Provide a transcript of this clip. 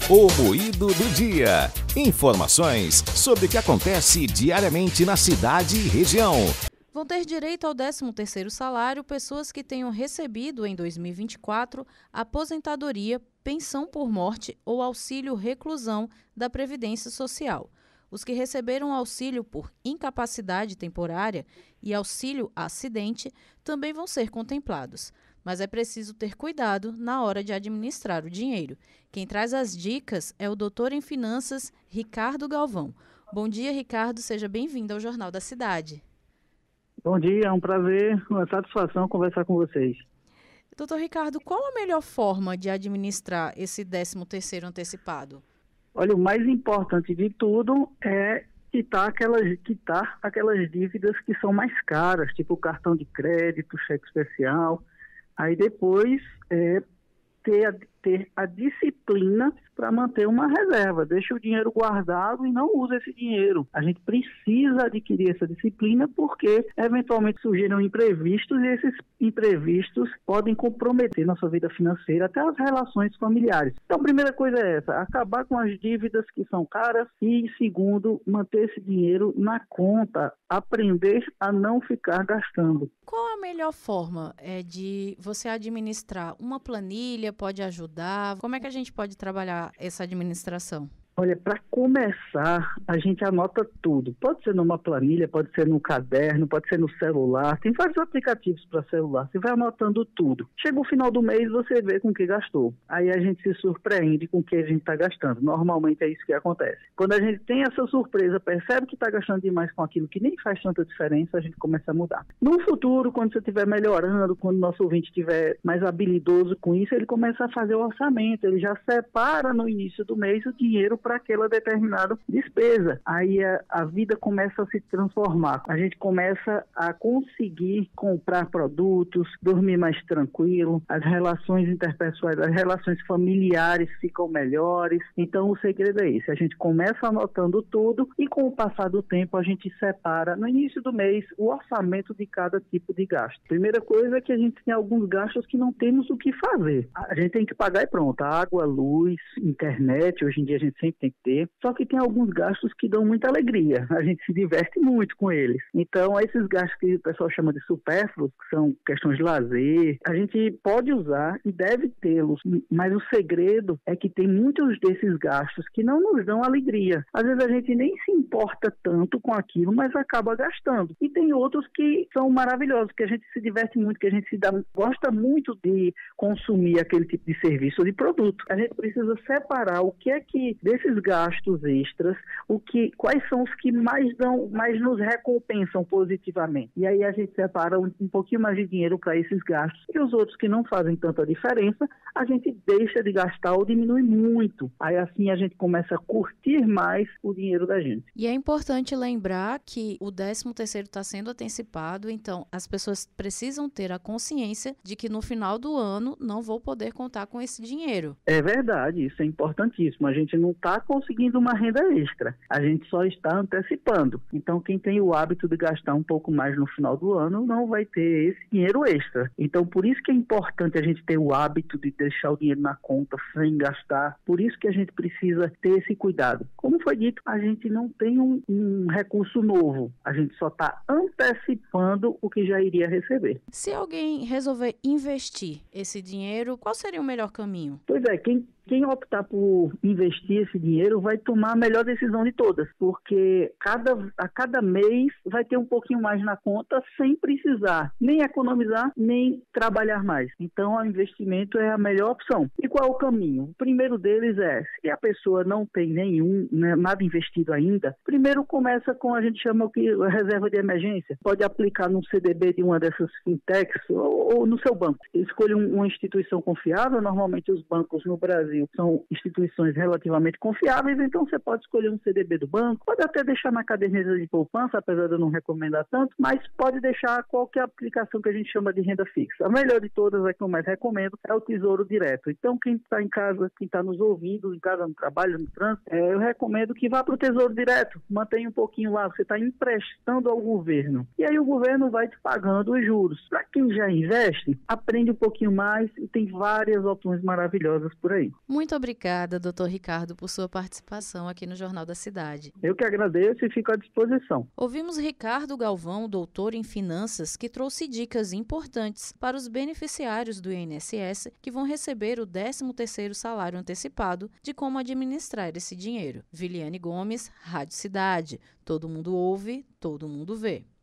O Moído do Dia. Informações sobre o que acontece diariamente na cidade e região. Vão ter direito ao 13º salário pessoas que tenham recebido em 2024 aposentadoria, pensão por morte ou auxílio reclusão da Previdência Social. Os que receberam auxílio por incapacidade temporária e auxílio acidente também vão ser contemplados. Mas é preciso ter cuidado na hora de administrar o dinheiro. Quem traz as dicas é o doutor em finanças, Ricardo Galvão. Bom dia, Ricardo. Seja bem-vindo ao Jornal da Cidade. Bom dia, é um prazer, uma satisfação conversar com vocês. Doutor Ricardo, qual a melhor forma de administrar esse 13º antecipado? Olha, o mais importante de tudo é quitar aquelas dívidas que são mais caras, tipo o cartão de crédito, cheque especial. Aí depois ter a disciplina para manter uma reserva. Deixa o dinheiro guardado e não usa esse dinheiro. A gente precisa adquirir essa disciplina porque eventualmente surgiram imprevistos e esses imprevistos podem comprometer nossa vida financeira, até as relações familiares. Então a primeira coisa é essa, acabar com as dívidas que são caras e, segundo, manter esse dinheiro na conta, aprender a não ficar gastando. Qual a melhor forma de você administrar? Uma planilha pode ajudar? Como é que a gente pode trabalhar essa administração? Olha, para começar, a gente anota tudo. Pode ser numa planilha, pode ser no caderno, pode ser no celular. Tem vários aplicativos para celular. Você vai anotando tudo. Chega o final do mês, você vê com o que gastou. Aí a gente se surpreende com o que a gente está gastando. Normalmente é isso que acontece. Quando a gente tem essa surpresa, percebe que está gastando demais com aquilo que nem faz tanta diferença, a gente começa a mudar. No futuro, quando você estiver melhorando, quando o nosso ouvinte estiver mais habilidoso com isso, ele começa a fazer o orçamento. Ele já separa no início do mês o dinheiro para aquela determinada despesa. Aí a vida começa a se transformar. A gente começa a conseguir comprar produtos, dormir mais tranquilo, as relações interpessoais, as relações familiares ficam melhores. Então o segredo é esse. A gente começa anotando tudo e com o passar do tempo a gente separa no início do mês o orçamento de cada tipo de gasto. Primeira coisa é que a gente tem alguns gastos que não temos o que fazer. A gente tem que pagar e pronto. Água, luz, internet, hoje em dia a gente sempre tem que ter, só que tem alguns gastos que dão muita alegria, a gente se diverte muito com eles. Então, esses gastos que o pessoal chama de supérfluos, que são questões de lazer, a gente pode usar e deve tê-los, mas o segredo é que tem muitos desses gastos que não nos dão alegria. Às vezes a gente nem se importa tanto com aquilo, mas acaba gastando. E tem outros que são maravilhosos, que a gente se diverte muito, que a gente gosta muito de consumir aquele tipo de serviço ou de produto. A gente precisa separar o que é que desses gastos extras, quais são os que mais nos recompensam positivamente. E aí a gente separa um pouquinho mais de dinheiro para esses gastos e os outros que não fazem tanta diferença, a gente deixa de gastar ou diminui muito. Aí assim a gente começa a curtir mais o dinheiro da gente. E é importante lembrar que o 13º está sendo antecipado, então as pessoas precisam ter a consciência de que no final do ano não vou poder contar com esse dinheiro. É verdade, isso é importantíssimo. A gente não está conseguindo uma renda extra. A gente só está antecipando. Então, quem tem o hábito de gastar um pouco mais no final do ano não vai ter esse dinheiro extra. Então, por isso que é importante a gente ter o hábito de deixar o dinheiro na conta sem gastar. Por isso que a gente precisa ter esse cuidado. Como foi dito, a gente não tem um recurso novo. A gente só está antecipando o que já iria receber. Se alguém resolver investir esse dinheiro, qual seria o melhor caminho? Pois é, quem optar por investir esse dinheiro vai tomar a melhor decisão de todas, porque a cada mês vai ter um pouquinho mais na conta sem precisar nem economizar, nem trabalhar mais. Então, o investimento é a melhor opção. E qual é o caminho? O primeiro deles é, se a pessoa não tem nada investido ainda, primeiro começa com, a gente chama a reserva de emergência. Pode aplicar num CDB de uma dessas fintechs ou no seu banco. Escolha uma instituição confiável, normalmente os bancos no Brasil são instituições relativamente confiáveis, então você pode escolher um CDB do banco, pode até deixar na caderneta de poupança, apesar de eu não recomendar tanto, mas pode deixar qualquer aplicação que a gente chama de renda fixa. A melhor de todas, a que eu mais recomendo, é o Tesouro Direto. Então, quem está em casa, quem está nos ouvindo, em casa, no trabalho, no trânsito, eu recomendo que vá para o Tesouro Direto, mantenha um pouquinho lá, você está emprestando ao governo. E aí o governo vai te pagando os juros. Para quem já investe, aprende um pouquinho mais e tem várias opções maravilhosas por aí. Muito obrigada, doutor Ricardo, por sua participação aqui no Jornal da Cidade. Eu que agradeço e fico à disposição. Ouvimos Ricardo Galvão, doutor em Finanças, que trouxe dicas importantes para os beneficiários do INSS que vão receber o 13º salário antecipado de como administrar esse dinheiro. Viliane Gomes, Rádio Cidade. Todo mundo ouve, todo mundo vê.